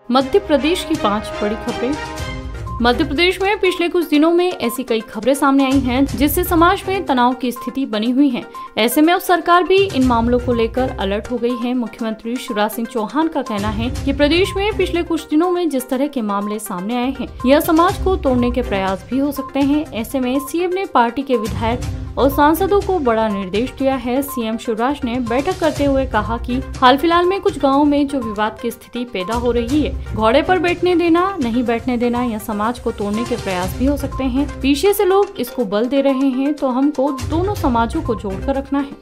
मध्य प्रदेश की 5 बड़ी खबरें। मध्य प्रदेश में पिछले कुछ दिनों में ऐसी कई खबरें सामने आई हैं जिससे समाज में तनाव की स्थिति बनी हुई है। ऐसे में अब सरकार भी इन मामलों को लेकर अलर्ट हो गई है। मुख्यमंत्री शिवराज सिंह चौहान का कहना है कि प्रदेश में पिछले कुछ दिनों में जिस तरह के मामले सामने आए हैं, यह समाज को तोड़ने के प्रयास भी हो सकते हैं। ऐसे में सीएम ने पार्टी के विधायक और सांसदों को बड़ा निर्देश दिया है। सीएम शिवराज ने बैठक करते हुए कहा कि हाल फिलहाल में कुछ गाँवों में जो विवाद की स्थिति पैदा हो रही है, घोड़े पर बैठने देना, नहीं बैठने देना या समाज को तोड़ने के प्रयास भी हो सकते हैं। पीछे से लोग इसको बल दे रहे हैं, तो हमको दोनों समाजों को जोड़कर रखना है।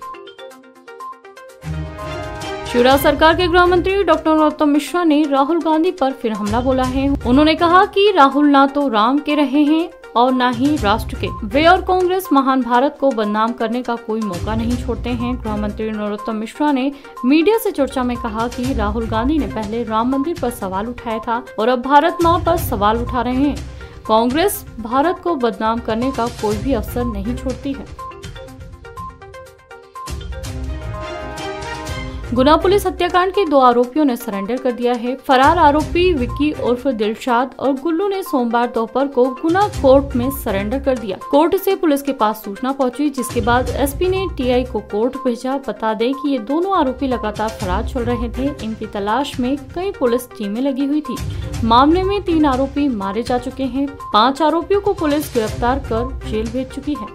शिवराज सरकार के गृह मंत्री डॉक्टर नरोत्तम मिश्रा ने राहुल गांधी पर फिर हमला बोला है। उन्होंने कहा कि राहुल ना तो राम के रहे हैं और न ही राष्ट्र के। वे और कांग्रेस महान भारत को बदनाम करने का कोई मौका नहीं छोड़ते हैं। गृह मंत्री नरोत्तम मिश्रा ने मीडिया से चर्चा में कहा कि राहुल गांधी ने पहले राम मंदिर पर सवाल उठाया था और अब भारत माँ पर सवाल उठा रहे हैं। कांग्रेस भारत को बदनाम करने का कोई भी अवसर नहीं छोड़ती है। गुना पुलिस हत्याकांड के 2 आरोपियों ने सरेंडर कर दिया है। फरार आरोपी विक्की उर्फ दिलशाद और गुल्लू ने सोमवार दोपहर को गुना कोर्ट में सरेंडर कर दिया। कोर्ट से पुलिस के पास सूचना पहुंची, जिसके बाद एसपी ने टीआई को कोर्ट भेजा। बता दें कि ये दोनों आरोपी लगातार फरार चल रहे थे। इनकी तलाश में कई पुलिस टीमें लगी हुई थी। मामले में 3 आरोपी मारे जा चुके हैं। 5 आरोपियों को पुलिस गिरफ्तार कर जेल भेज चुकी है।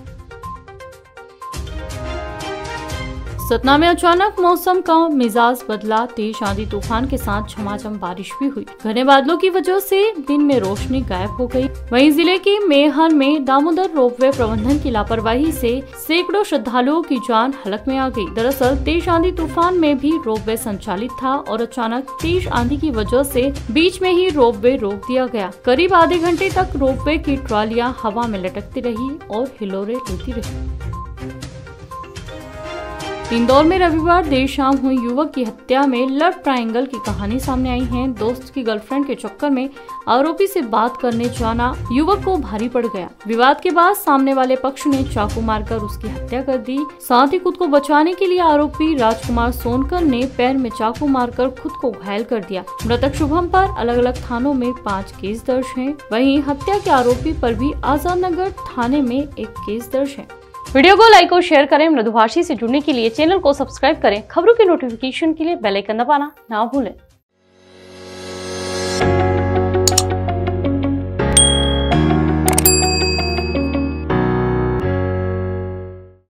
सतना में अचानक मौसम का मिजाज बदला। तेज आंधी तूफान के साथ झमाझम बारिश भी हुई। घने बादलों की वजह से दिन में रोशनी गायब हो गई। वहीं जिले के मेहर में दामोदर रोपवे प्रबंधन की लापरवाही से सैकड़ों श्रद्धालुओं की जान हलक में आ गई। दरअसल तेज आंधी तूफान में भी रोपवे संचालित था और अचानक तेज आंधी की वजह से बीच में ही रोपवे रोक दिया गया। करीब आधे घंटे तक रोपवे की ट्रॉलियां हवा में लटकती रही और हिलोरे लेती रही। इंदौर में रविवार देर शाम हुई युवक की हत्या में लव ट्रायंगल की कहानी सामने आई है। दोस्त की गर्लफ्रेंड के चक्कर में आरोपी से बात करने जाना युवक को भारी पड़ गया। विवाद के बाद सामने वाले पक्ष ने चाकू मारकर उसकी हत्या कर दी। साथ ही खुद को बचाने के लिए आरोपी राजकुमार सोनकर ने पैर में चाकू मारकर खुद को घायल कर दिया। मृतक शुभम पर अलग अलग थानों में 5 केस दर्ज हैं। वहीं हत्या के आरोपी पर भी आजाद नगर थाने में 1 केस दर्ज है। वीडियो को लाइक और शेयर करें। मृदुभाषी से जुड़ने के लिए चैनल को सब्सक्राइब करें। खबरों के नोटिफिकेशन के लिए बेल आइकन दबाना ना भूलें।